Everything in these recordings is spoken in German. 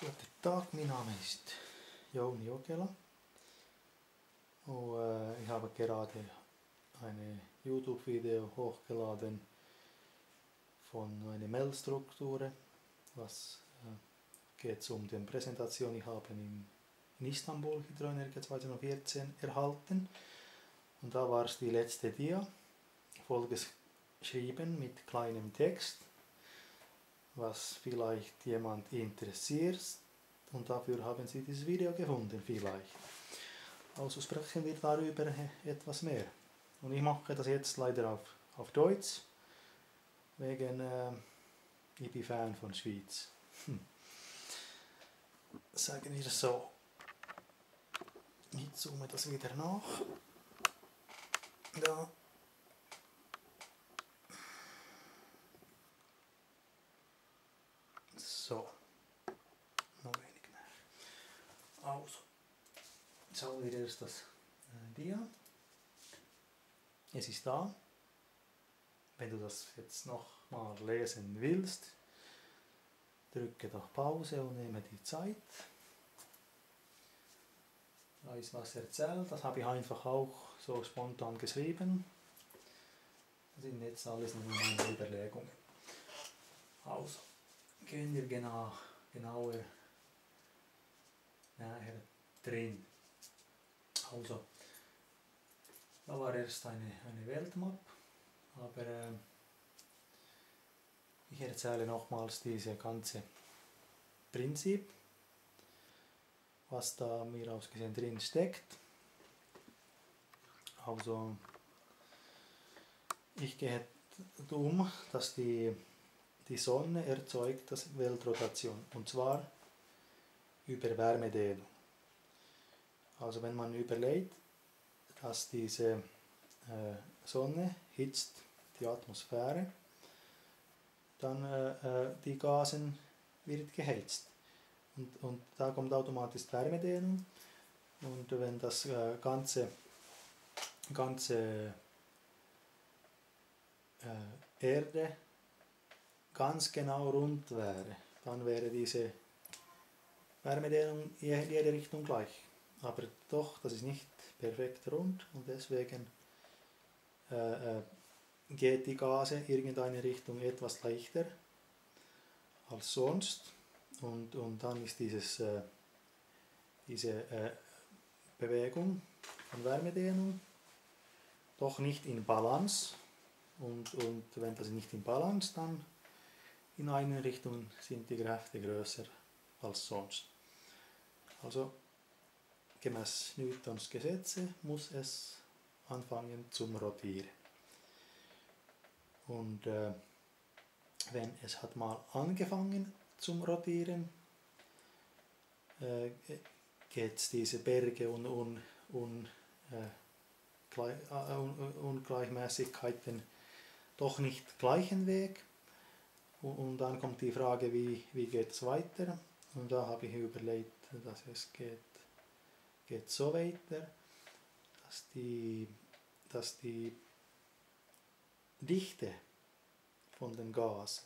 Guten Tag, mein Name ist Jouni Jokela und ich habe gerade ein YouTube-Video hochgeladen von einer Mail-Struktur, was geht um die Präsentation, ich habe in Istanbul Hydroenergie 2014 erhalten und da war es die letzte Dia, vollgeschrieben mit kleinem Text, was vielleicht jemand interessiert, und dafür haben Sie dieses Video gefunden vielleicht. Also sprechen wir darüber etwas mehr. Und ich mache das jetzt leider auf Deutsch, wegen ich bin Fan von Schweiz. Sagen wir so. Ich zoome das wieder nach. Da. So. Noch wenig mehr. Also. Jetzt haben wir erst das Dia. Es ist da. Wenn du das jetzt noch mal lesen willst, drücke doch Pause und nehme die Zeit. Da ist was erzählt, das habe ich einfach auch so spontan geschrieben. Das sind jetzt alles nur meine Überlegungen. Also, gehen wir genauer näher drin. Also, da war erst eine Weltmap, aber ich erzähle nochmals dieses ganze Prinzip, was da mir ausgesehen drin steckt. Also, ich gehe um, dass die Sonne erzeugt das Weltrotation, und zwar über Wärmedehnung. Also wenn man überlegt, dass diese Sonne hitzt die Atmosphäre, dann die Gasen wird geheizt. Und da kommt automatisch Wärmedehnung, und wenn das ganze Erde ganz genau rund wäre, dann wäre diese Wärmedehnung in jede Richtung gleich. Aber doch, das ist nicht perfekt rund, und deswegen geht die Gase in irgendeine Richtung etwas leichter als sonst, und dann ist diese Bewegung von Wärmedehnung doch nicht in Balance, und wenn das nicht in Balance, dann in eine Richtung sind die Kräfte größer als sonst. Also gemäß Newtons Gesetze muss es anfangen zum Rotieren. Und wenn es hat mal angefangen zum Rotieren, geht diese Berge und Ungleichmäßigkeiten doch nicht gleichen Weg. Und dann kommt die Frage, wie geht es weiter? Und da habe ich überlegt, dass es geht so weiter, dass die Dichte von dem Gas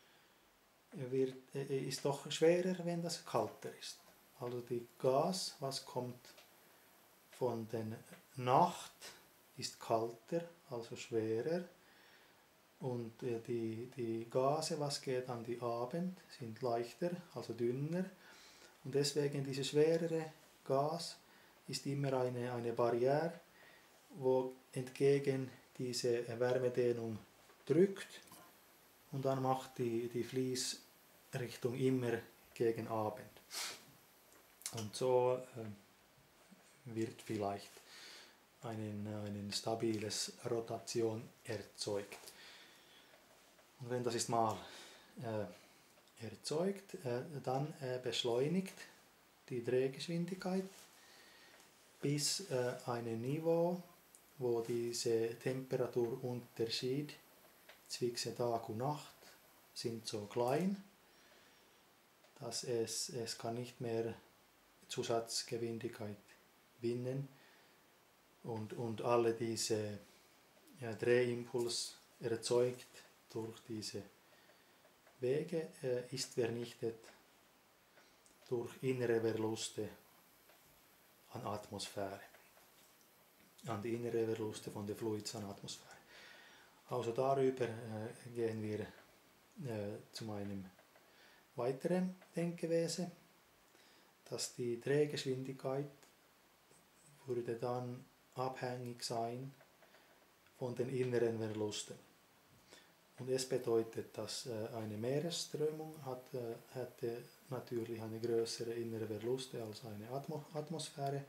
ist doch schwerer, wenn das kalter ist. Also die Gas, was kommt von der Nacht, ist kalter, also schwerer. Und die Gase, was geht an die Abend, sind leichter, also dünner. Und deswegen dieses schwerere Gas ist immer eine Barriere, wo entgegen diese Wärmedehnung drückt, und dann macht die Fließrichtung immer gegen Abend. Und so wird vielleicht eine stabiles Rotation erzeugt. Und wenn das ist mal erzeugt, dann beschleunigt die Drehgeschwindigkeit bis ein Niveau, wo dieser Temperaturunterschied zwischen Tag und Nacht sind so klein, dass es kann nicht mehr Zusatzgeschwindigkeit gewinnen, und alle diese Drehimpuls erzeugt durch diese Wege ist vernichtet durch innere Verluste an Atmosphäre, an die innere Verluste von den Fluids an Atmosphäre. Also darüber gehen wir zu einem weiteren Denkewesen, dass die Drehgeschwindigkeit würde dann abhängig sein von den inneren Verlusten. Und es bedeutet, dass eine Meeresströmung hätte natürlich eine größere innere Verluste als eine Atmosphäre.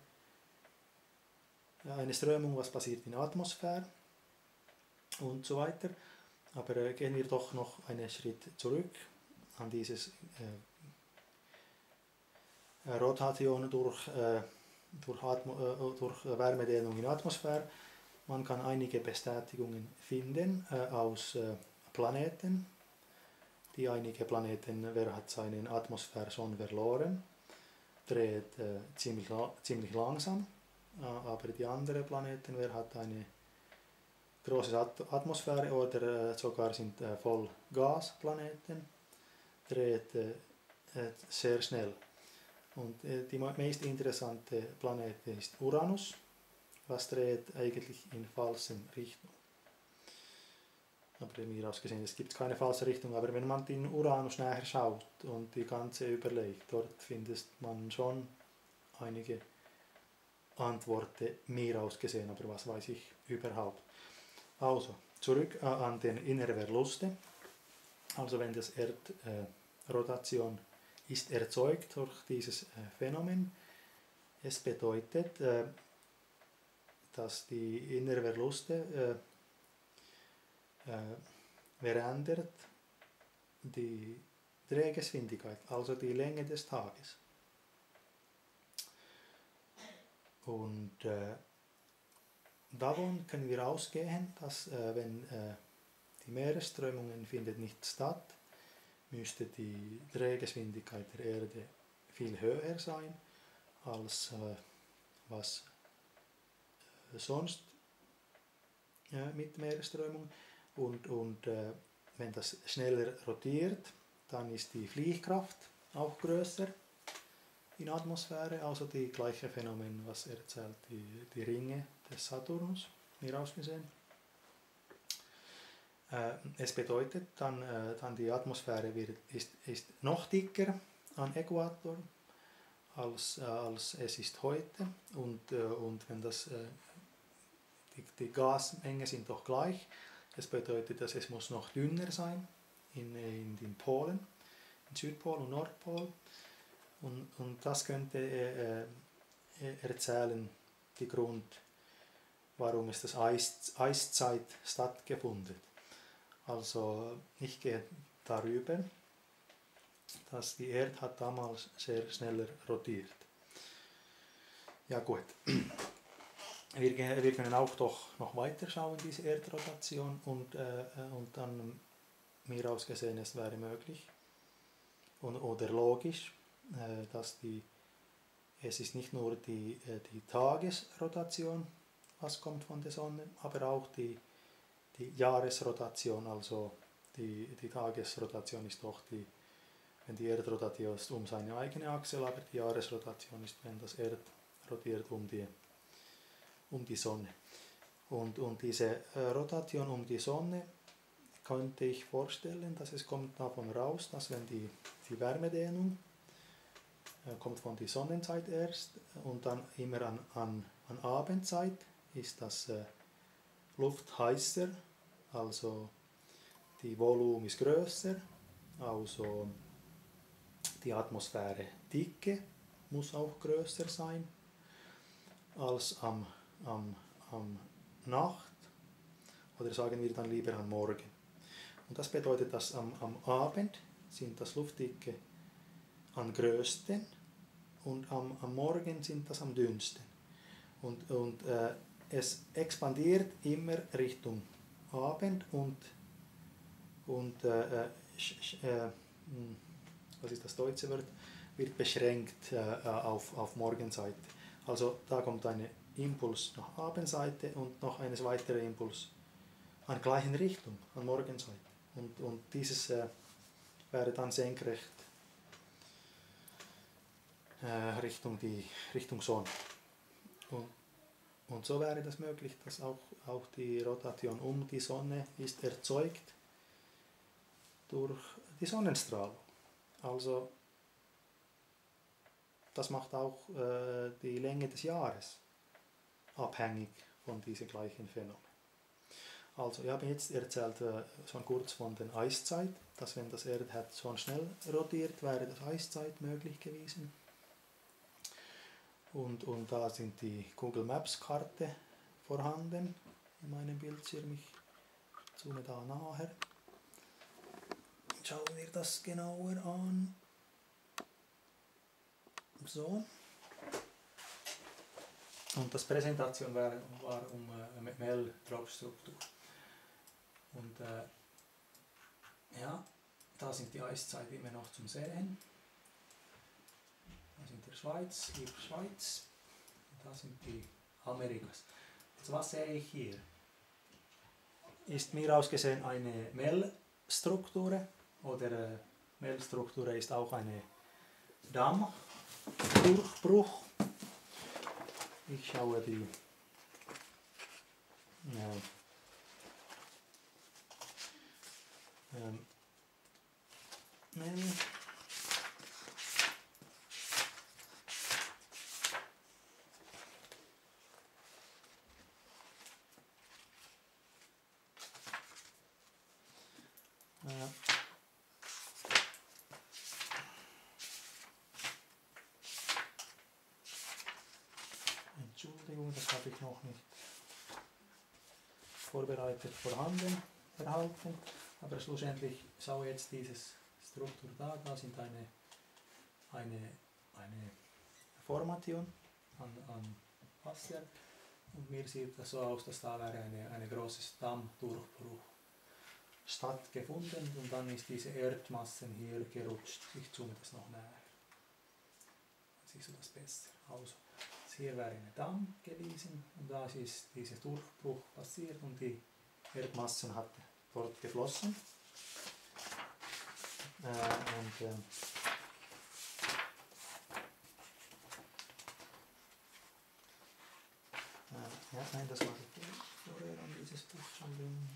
Eine Strömung, was passiert in der Atmosphäre und so weiter. Aber gehen wir doch noch einen Schritt zurück an dieses Rotation durch Wärmedehnung in der Atmosphäre. Man kann einige Bestätigungen finden aus Planeten. Die einige Planeten, wer hat seine Atmosphäre schon verloren, dreht ziemlich langsam, aber die anderen Planeten, wer hat eine große Atmosphäre oder sogar sind voll Gasplaneten, dreht sehr schnell. Und die meist interessante Planet ist Uranus, was dreht eigentlich in falschen Richtung. Aber mir ausgesehen, es gibt keine falsche Richtung, aber wenn man den Uranus näher schaut und die ganze überlegt, dort findet man schon einige Antworten mir ausgesehen, aber was weiß ich überhaupt. Also, zurück an den inneren Verluste. Also wenn das Erdrotation ist erzeugt durch dieses Phänomen, es bedeutet, dass die inneren Verluste verändert die Drehgeschwindigkeit, also die Länge des Tages. Und davon können wir ausgehen, dass wenn die Meeresströmungen findet nicht statt, müsste die Drehgeschwindigkeit der Erde viel höher sein, als was sonst mit Meeresströmung. Und wenn das schneller rotiert, dann ist die Fliehkraft auch größer in der Atmosphäre, also die gleiche Phänomen, was erzählt die Ringe des Saturnus, mir ausgesehen. Es bedeutet dann die Atmosphäre ist noch dicker am Äquator als es ist heute, und wenn das die Gasmengen sind doch gleich. Das bedeutet, dass es muss noch dünner sein in den Polen, in Südpol und Nordpol. Und das könnte erzählen, die Grund, warum es das Eiszeit stattgefunden. Also ich gehe darüber, dass die Erde hat damals sehr schneller rotiert. Ja gut. Wir können auch doch noch weiter schauen, diese Erdrotation, und dann mir ausgesehen, es wäre möglich oder logisch, dass es ist nicht nur die Tagesrotation, was kommt von der Sonne, aber auch die Jahresrotation, also die Tagesrotation ist doch wenn die Erde rotiert um seine eigene Achse, aber die Jahresrotation ist, wenn das Erd rotiert um die Sonne. Und diese Rotation um die Sonne könnte ich vorstellen, dass es kommt davon raus, dass wenn die Wärmedehnung kommt von der Sonnenzeit erst und dann immer an Abendzeit ist das Luft heißer, also die Volumen ist größer, also die Atmosphäre Dicke muss auch größer sein als am Nacht, oder sagen wir dann lieber am Morgen. Und das bedeutet, dass am Abend sind das Luftdicke am größten und am Morgen sind das am dünnsten. Und es expandiert immer Richtung Abend und was ist das deutsche Wort, wird beschränkt auf Morgenseite. Also da kommt ein Impuls nach Abendseite und noch ein weiterer Impuls an gleichen Richtung, an Morgenseite. Und dieses wäre dann senkrecht Richtung Sonne. Und so wäre das möglich, dass auch die Rotation um die Sonne ist erzeugt durch die Sonnenstrahlung. Also das macht auch die Länge des Jahres abhängig von diesen gleichen Phänomenen. Also ich habe jetzt erzählt schon kurz von der Eiszeit, dass wenn das Erde hat schon schnell rotiert, wäre das Eiszeit möglich gewesen. Und da sind die Google Maps Karte vorhanden in meinem Bildschirm. Ich zoome da nachher. Schauen wir das genauer an. So. Und das Präsentation war Mehl-Tropfstruktur. Und ja, da sind die Eiszeit immer noch zum Sehen. Da sind die Schweiz, hier Schweiz. Und da sind die Amerikas. Also was sehe ich hier? Ist mir ausgesehen eine Mehlstruktur oder Mehlstruktur ist auch eine Dammdurchbruch. Ich schaue die Mehl. Entschuldigung, das habe ich noch nicht vorbereitet erhalten. Aber schlussendlich schaue jetzt dieses Struktur da sind eine Formation an Wasser und mir sieht das so aus, dass da wäre eine großes Dammdurchbruch stattgefunden und dann ist diese Erdmasse hier gerutscht. Ich zoome das noch näher. Dann siehst du das besser. Also, hier wäre ein Damm gewesen und da ist dieser Durchbruch passiert und die Erdmasse hat dort geflossen. Nein, das war vorher an dieses Buch schon drin.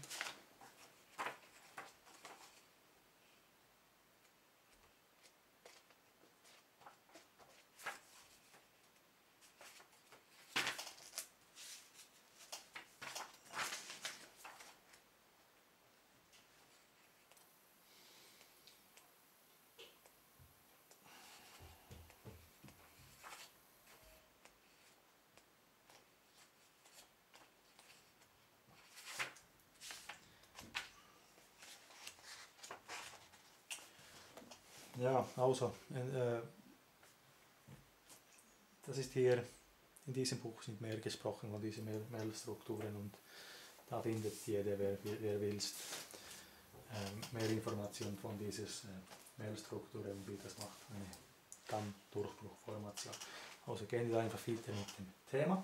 Ja, also, das ist hier, in diesem Buch sind mehr gesprochen von diesen Mehlstrukturen und da findet jeder, wer will, mehr Informationen von dieser Mehlstruktur und wie das macht, eine Dammdurchbruchformation. Also gehen wir einfach weiter mit dem Thema.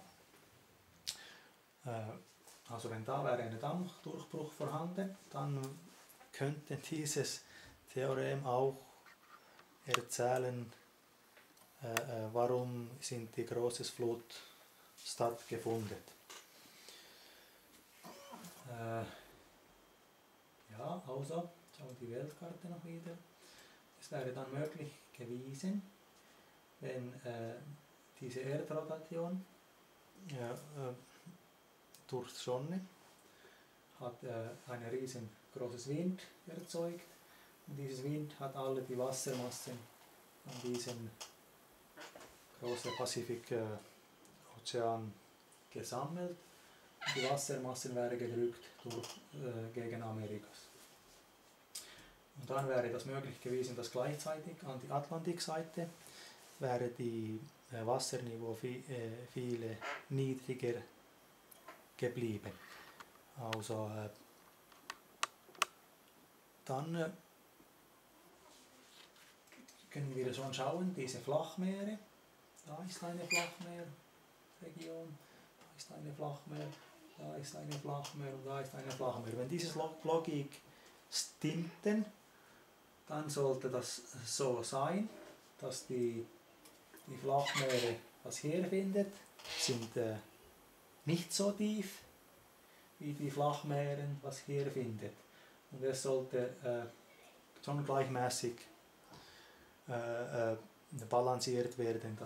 Also wenn da wäre ein Dammdurchbruch vorhanden, dann könnte dieses Theorem auch erzählen, warum sind die große Flut stattgefunden. Ja, also, schauen wir die Weltkarte noch wieder. Es wäre dann möglich gewesen, wenn diese Erdrotation durch die Sonne hat ein riesengroßes Wind erzeugt. Und dieses Wind hat alle die Wassermassen an diesem großen Pazifik-Ozean gesammelt. Und die Wassermassen wären gedrückt gegen Amerikas. Und dann wäre das möglich gewesen, dass gleichzeitig an die Atlantikseite wäre die Wasserniveau viel niedriger geblieben. Also dann können wir schon schauen, diese Flachmeere, da ist eine Flachmeerregion, da ist eine Flachmeer, da ist eine Flachmeer und da ist eine Flachmeer. Wenn diese Logik stimmten, dann sollte das so sein, dass die die Flachmeere, was hier findet, sind nicht so tief wie die Flachmeeren, was hier findet. Und es sollte schon gleichmäßig balanciert werden,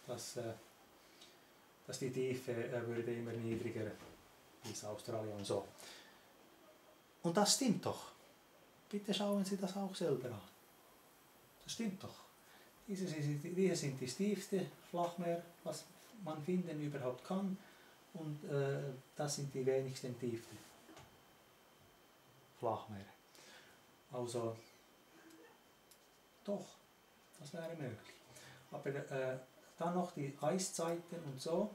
dass die Tiefe würde immer niedriger bis Australien und so. Und das stimmt doch. Bitte schauen Sie das auch selber an. Das stimmt doch. Diese sind das tiefste Flachmeer, was man finden überhaupt kann. Und das sind die wenigsten Tiefen Flachmeere. Also doch, das wäre möglich. Aber dann noch die Eiszeiten und so.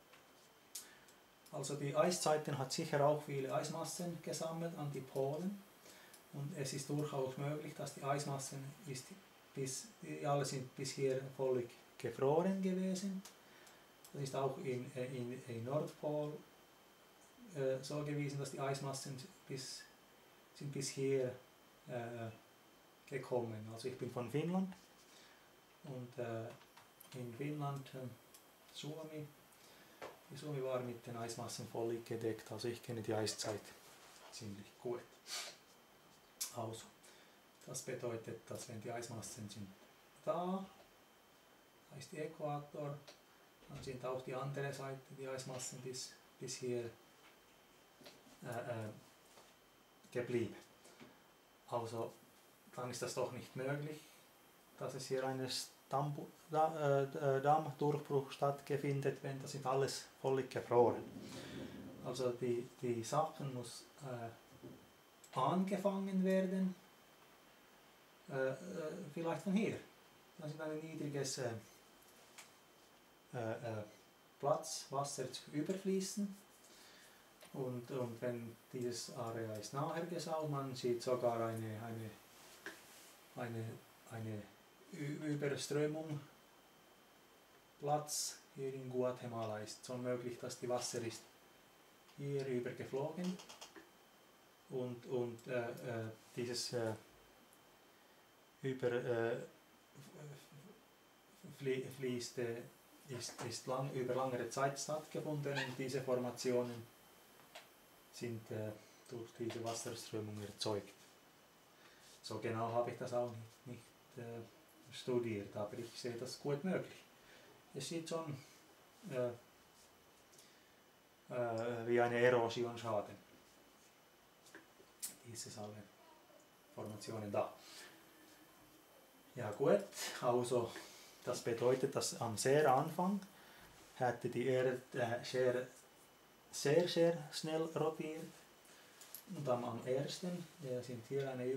Also die Eiszeiten hat sicher auch viele Eismassen gesammelt an die Polen. Und es ist durchaus möglich, dass die Eismassen alle sind bisher völlig gefroren gewesen. Das ist auch in Nordpol so gewesen, dass die Eismassen sind bis hier gekommen. Also ich bin von Finnland und in Finnland Suomi. Die Suomi war mit den Eismassen völlig gedeckt, also ich kenne die Eiszeit ziemlich gut. Also, das bedeutet, dass wenn die Eismassen sind da ist der Äquator, dann sind auch die andere Seite, die Eismassen bis hier geblieben. Also, dann ist das doch nicht möglich, dass es hier einen Dammdurchbruch stattfindet, wenn das ist alles völlig gefroren. Also die Sachen muss angefangen werden, vielleicht von hier. Das ist ein niedriges Platz, Wasser zu überfließen. Und wenn dieses Area ist nachher gesaut, man sieht sogar eine Überströmung Platz hier in Guatemala ist so möglich, dass die Wasser ist hier übergeflogen und dieses fließt ist über langere Zeit stattgefunden und diese Formationen sind durch diese Wasserströmung erzeugt. So genau habe ich das auch nicht studiert, aber ich sehe das gut möglich. Es sieht schon wie eine Erosionsschaden. Diese alle Formationen da. Ja gut, also das bedeutet, dass am sehr Anfang hätte die Erde sehr schnell rotiert und dann am ersten sind hier eine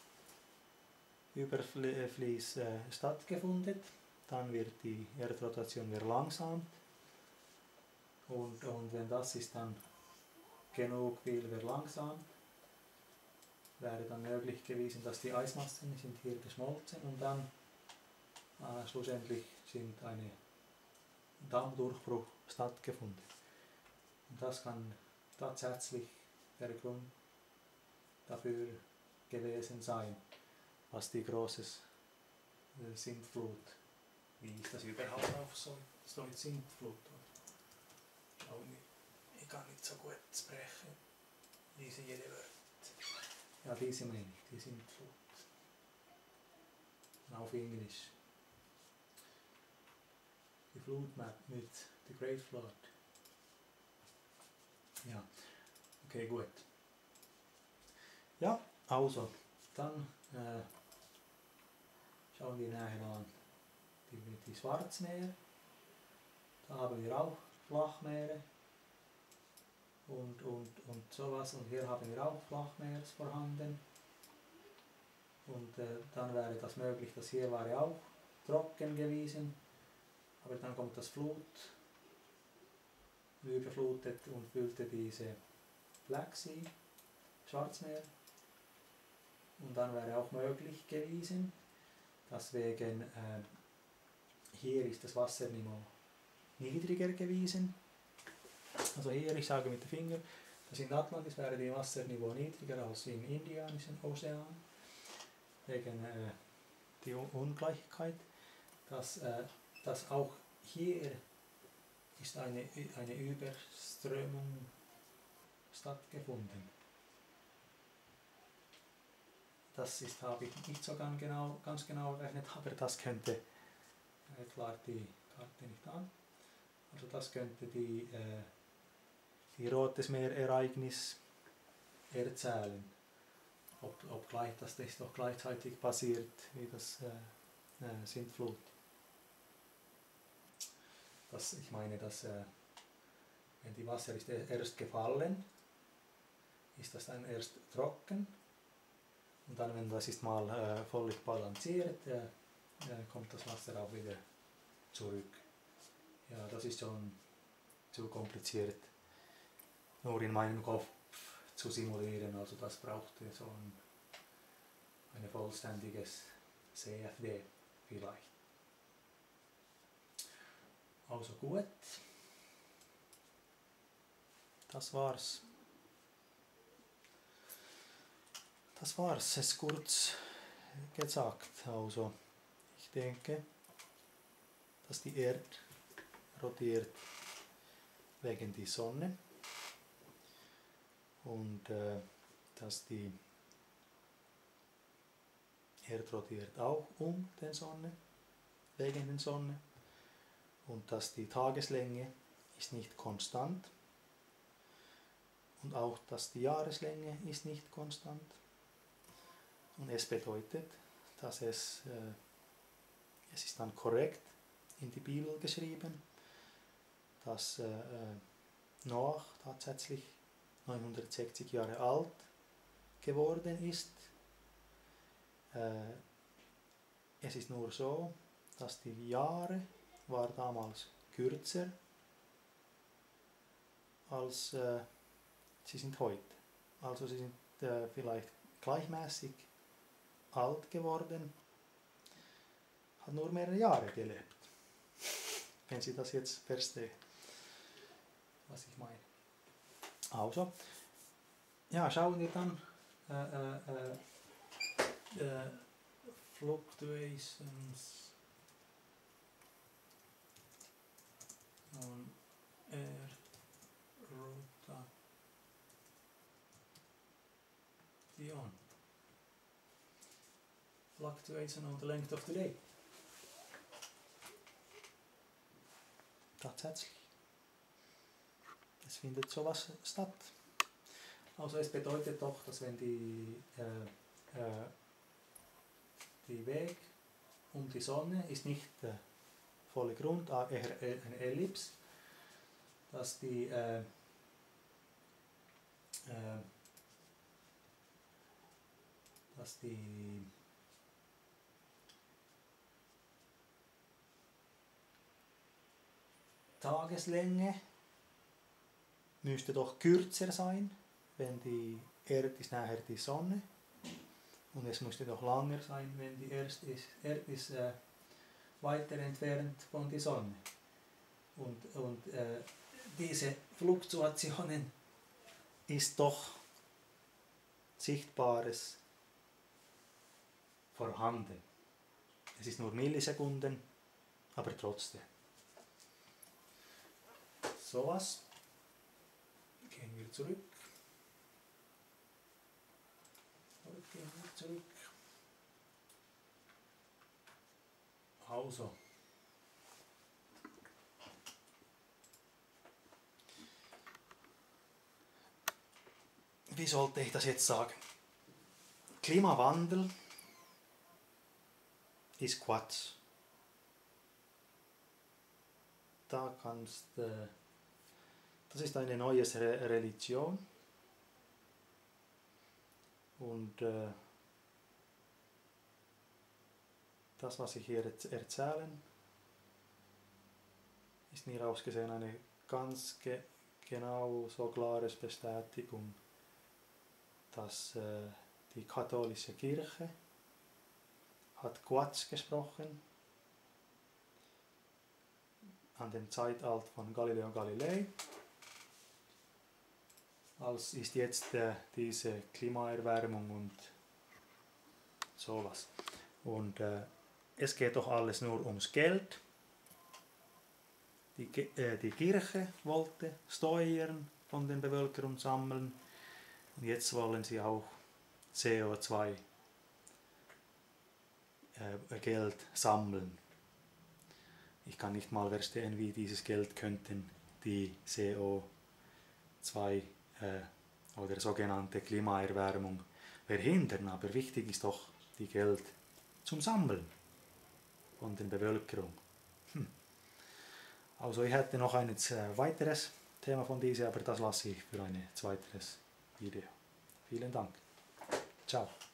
Überfließ stattgefunden. Dann wird die Erdrotation verlangsamt und wenn das ist dann genug viel verlangsamt, wäre dann möglich gewesen, dass die Eismassen sind hier geschmolzen und dann schlussendlich sind ein Dammdurchbruch stattgefunden. Und das kann tatsächlich der Grund dafür gewesen sein, was die große Sintflut, wie ist das überhaupt auf so Sintflut? Ich kann nicht so gut sprechen, diese jede Wort. Ja, diese meine ich, die Sintflut. Auf Englisch. Die Flut mit The Great Flood. Ja, okay, gut. Ja, also, dann schauen wir nachher an die Schwarzmeer. Da haben wir auch Flachmeere und sowas. Und hier haben wir auch Flachmeer vorhanden. Und dann wäre das möglich, dass hier wäre auch trocken gewesen. Aber dann kommt das Flut, überflutet und füllte diese Black Sea, Schwarzmeer. Und dann wäre auch möglich gewesen, dass wegen hier ist das Wasserniveau niedriger gewesen. Also hier, ich sage mit dem Finger, dass in Atlantis wäre das Wasserniveau niedriger als im Indianischen Ozean. Wegen die Ungleichheit, dass dass auch hier ist eine Überströmung stattgefunden. Das habe ich nicht so ganz genau gerechnet, aber das könnte, klar die Karte nicht an, also das könnte die Rotes Meer-Ereignis erzählen. Obgleich das doch gleichzeitig passiert wie das Sintflut. Ich meine, dass wenn die Wasser ist erst gefallen, ist das dann erst trocken und dann, wenn das ist mal völlig balanciert, kommt das Wasser auch wieder zurück. Ja, das ist schon zu kompliziert, nur in meinem Kopf zu simulieren, also das brauchte so ein vollständiges CFD vielleicht. Also gut, das war's. Es ist kurz gesagt. Also ich denke, dass die Erde rotiert wegen der Sonne und dass die Erde rotiert auch um die Sonne, wegen der Sonne, und dass die Tageslänge ist nicht konstant und auch, dass die Jahreslänge ist nicht konstant. Und es bedeutet, dass es ist dann korrekt in die Bibel geschrieben, dass Noach tatsächlich 960 Jahre alt geworden ist. Es ist nur so, dass die Jahre war damals kürzer als sie sind heute. Also sie sind vielleicht gleichmäßig alt geworden, hat nur mehrere Jahre gelebt. Wenn Sie das jetzt verstehen, was ich meine. Also, ja, schauen wir dann Fluctuations on air rotation. Fluctuation on the length of the day. Tatsächlich. Es findet sowas statt. Also es bedeutet doch, dass wenn die Weg um die Sonne ist nicht volle Grund, eher eine Ellipse, dass die Tageslänge müsste doch kürzer sein, wenn die Erde ist näher die Sonne, und es müsste doch länger sein, wenn die Erde ist weiter entfernt von der Sonne. Und diese Fluktuationen ist doch Sichtbares vorhanden. Es ist nur Millisekunden, aber trotzdem. Sowas. Gehen wir zurück. Also. Wie sollte ich das jetzt sagen? Klimawandel ist Quatsch. Das ist eine neue Religion. Und das, was ich hier erzählen, ist mir ausgesehen eine ganz genau so klare Bestätigung, dass die katholische Kirche hat Quatsch gesprochen an dem Zeitalter von Galileo Galilei. Als ist jetzt diese Klimaerwärmung und sowas. Und es geht doch alles nur ums Geld. Die Kirche wollte Steuern von der Bevölkerung sammeln und jetzt wollen sie auch CO2 Geld sammeln. Ich kann nicht mal verstehen, wie dieses Geld könnten die CO2 oder sogenannte Klimaerwärmung verhindern. Aber wichtig ist doch die Geld zum Sammeln von der Bevölkerung. Also ich hätte noch ein weiteres Thema von diesem, aber das lasse ich für ein zweites Video. Vielen Dank. Ciao.